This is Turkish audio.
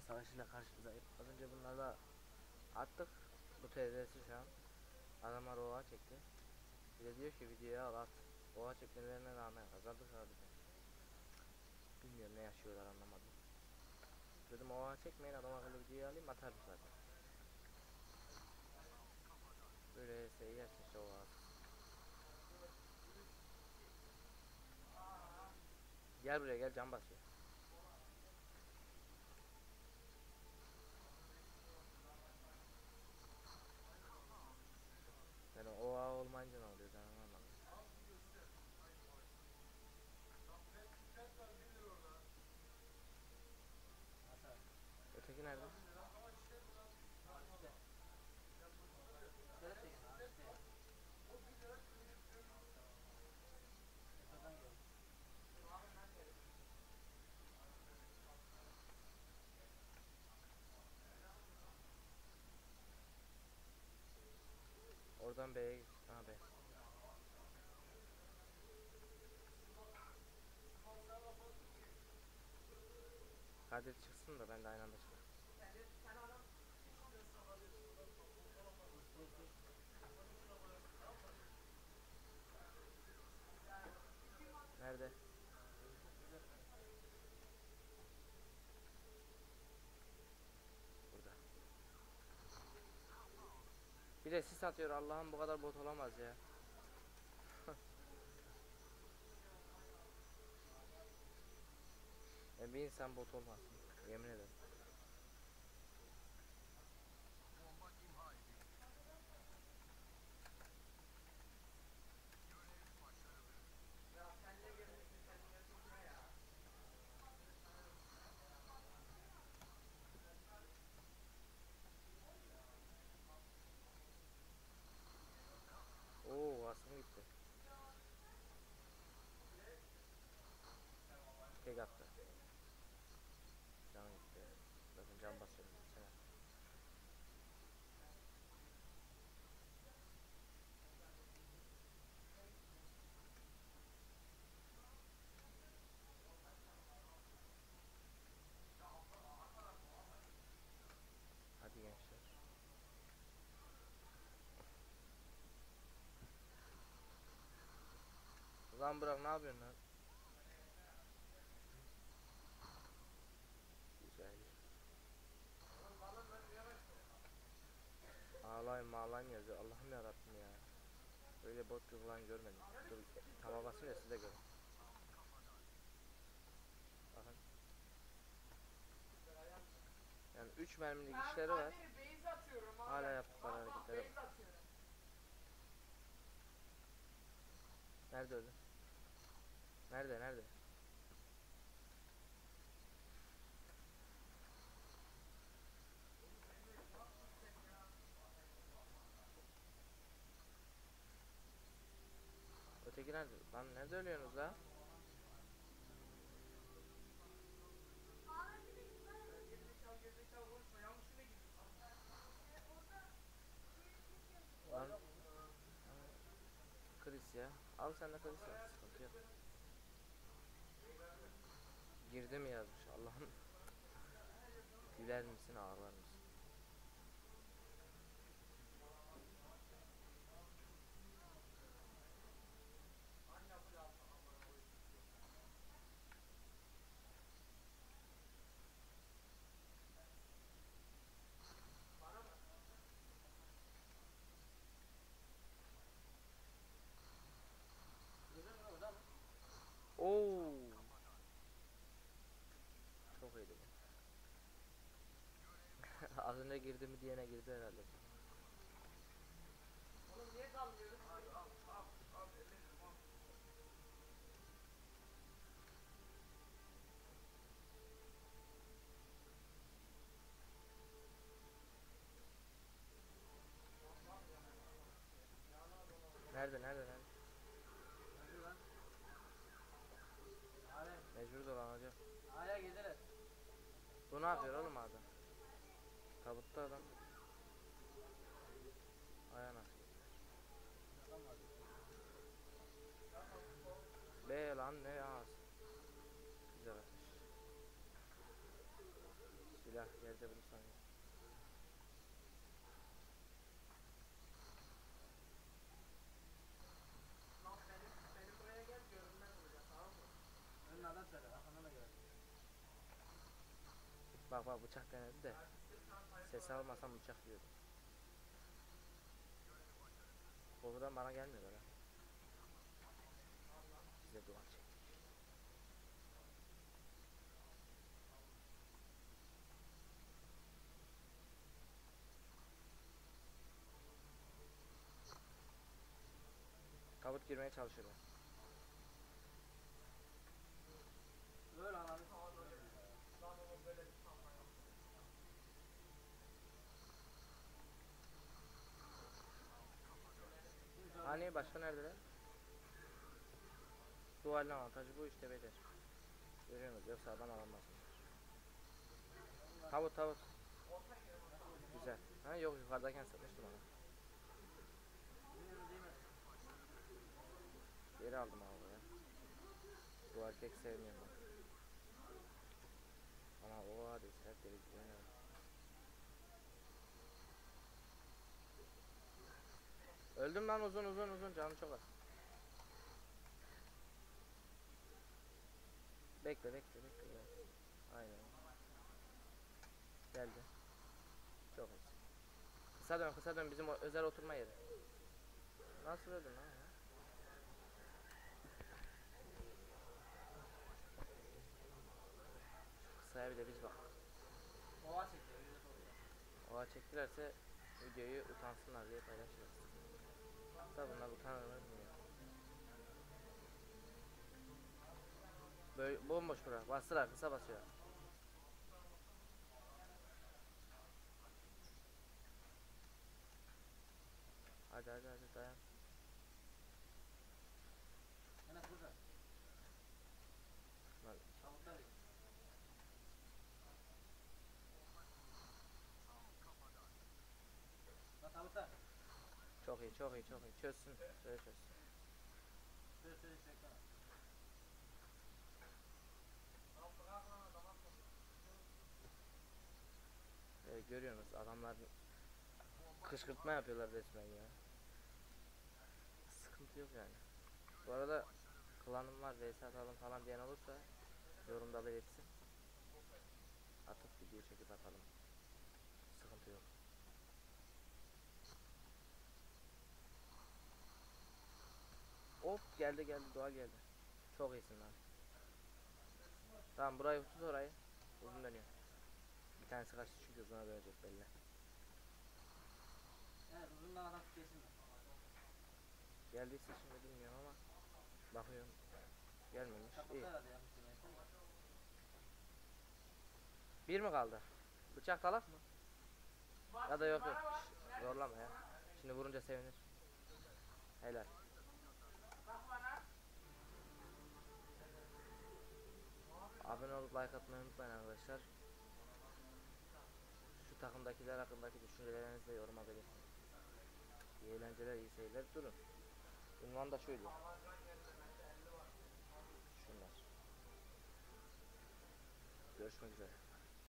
savaşıyla karşımızdayım. Az önce bunlarla attık. Bu TD'si şu an. Adamlar oha çekti. Bir de diyor ki videoya al at. Oha çekmelerine rağmen kazandık abi. Bilmiyorum ne yaşıyorlar anlamadım. Dedim oha çekmeyin, adam akıllı videoyu alayım atarım zaten. Böyle yersin işte oha. Gel buraya gel, can basıyor. Yani oha olmayınca ne oluyor ben anlamadım. Öteki nerede? Oradan B'ye git. Aha B. Kadir çıksın da ben de aynı anda çıkayım. Nerede? Burada. Bir de sis atıyor, Allah'ım bu kadar bot olamaz ya. Yani bir insan bot olmasın. Yemin ederim. Oo aslında gitti. Tek attı. Can gitti. Bakın can basıyorum. Sen. Hadi gençler. Lan bırak, ne yapıyorsun lan? Güzel. Ağlayın ağlayın yazıyor. Allah'ım yarabbim ya. Böyle bot falan görmedim. Dur tava basın da siz de görün. Bakın. Yani 3 mermilik işleri var. Hala yaptıkları hareketleri. Nerede öyle? Nerede? Öteki nerede? Lan nerede ölüyorsunuz la? Lan Chris ya. Al sen de Chris ya. Sıkıntı yok. Girdi mi yazmış Allah'ım. Güler misin ağlar mısın? Oo. Çok iyiydi bu. Az önce girdi mi diyene girdi herhalde. Nerede? Mecbur dolanacak. Aya gidelim. Bu ne yapıyor oğlum adam? Tabutta adam. Ayağına. B lan ne ağız. Güzel atış. Silah Silah yerde bulursan. Önüne adam söyle, arkandan da gelir. Bak bak bıçak denedi de ses almasam bıçak yiyordu. Buradan bana gelmiyorlar ha. Bize duvar çektik. Tabut girmeye çalışıyorlar. Öyle ananı. Hani başka neredeler? Duvarın avantajı bu işte beyler. Görüyorsunuz yoksa adam alamazsınız. Tabut tabut. Güzel. Ha yok yukarıdayken sıkmıştım onu. Geri aldım abi ya. Duvar pek sevmiyorum ben. Ama o hadi hep deli gibi oynuyor. Öldüm lan uzun canım çok az. Bekle. Aynen. Geldi. Çok iyi. Kısa dön bizim özel oturma yeri. Nasıl öldün lan ya? Kısaya bir de biz bak. Ova çekiyor, öyle soruyor. Oha çektilerse videoyu utansınlar diye paylaşırız. Da bunlar utanır mı bilmiyorum. Böyle bomboş bura. Bastılar kısa basıyor. Hadi dayan. Enes burada. Lan, Tavukta değil. Lan tavukta. çok iyi. Çözsün. Şöyle çözsün. Söyle çeksene. Görüyorsunuz adamlar kışkırtma yapıyorlar resmen ya. Sıkıntı yok yani. Bu arada klanım var vs atalım falan diyen olursa yorumda belirtsin. Atıp video çekip atalım. Sıkıntı yok. Hop geldi doğa geldi. Çok iyisin lan. Tamam burayı tut orayı. Uzun dönüyor. Bir tanesi kaçtı çünkü uzuna dönecek belli. Evet, uzundan adam kesin mi? Geldiyse şimdi bilmiyorum ama bakıyorum. Gelmemiş. Kapatı İyi. herhalde yanlış demeyse. Bir mi kaldı? Bıçak talak mı? Ya da yok. Şş, zorlama ya. Şimdi vurunca sevinir. Helal. Abone olup like atmayı unutmayın arkadaşlar. Şu takımdakiler hakkındaki düşüncelerinizi de yoruma belirtin. İyi eğlenceler, iyi seyirler. Durun. Ünvan da şuydu. Şunlar. Görüşmek üzere.